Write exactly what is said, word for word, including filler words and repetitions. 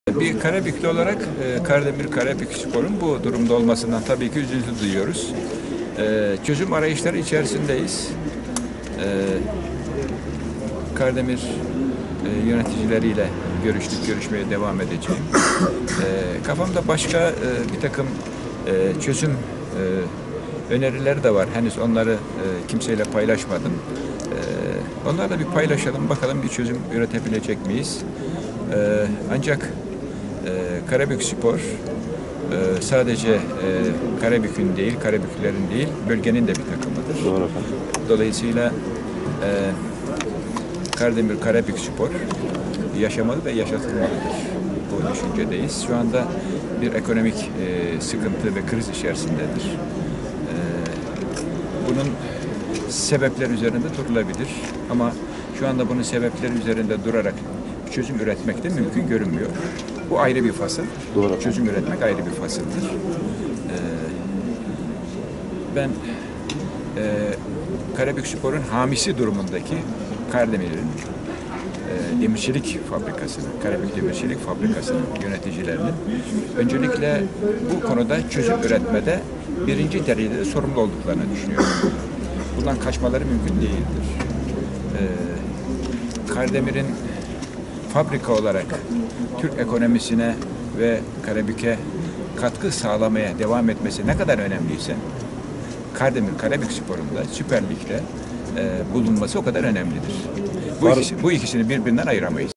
Bir Karabüklü olarak e, Kardemir Karabük Spor'un bu durumda olmasından tabii ki üzüntü duyuyoruz. E, çözüm arayışları içerisindeyiz. E, Kardemir e, yöneticileriyle görüştük, görüşmeye devam edeceğim. E, kafamda başka e, bir takım e, çözüm e, önerileri de var. Henüz onları e, kimseyle paylaşmadım. E, onlarla bir paylaşalım, bakalım bir çözüm üretebilecek miyiz? E, ancak Ee, Karabük Spor e, sadece e, Karabük'ün değil, Karabüklerin değil, bölgenin de bir takımıdır. Doğru efendim. Dolayısıyla e, Kardemir Karabük Spor yaşamalı ve yaşatılmalıdır. Bu düşüncedeyiz. Şu anda bir ekonomik e, sıkıntı ve kriz içerisindedir. E, bunun sebepler üzerinde durulabilir ama şu anda bunun sebepleri üzerinde durarak çözüm üretmek de mümkün görünmüyor. Bu ayrı bir fasıl. Doğru. Çözüm üretmek ayrı bir fasıldır. Ee, ben e, Karabükspor'un hamisi durumundaki Kardemir'in e, demirçilik fabrikasının, Karabük Demirçilik Fabrikası'nın yöneticilerinin öncelikle bu konuda çözüm üretmede birinci derecede sorumlu olduklarını düşünüyorum. Bundan kaçmaları mümkün değildir. Ee, Kardemir'in fabrika olarak Türk ekonomisine ve Karabük'e katkı sağlamaya devam etmesi ne kadar önemliyse Kardemir Karabük Spor'unda Süper Lig'de e, bulunması o kadar önemlidir. Bu, ikisi, bu ikisini birbirinden ayıramayız.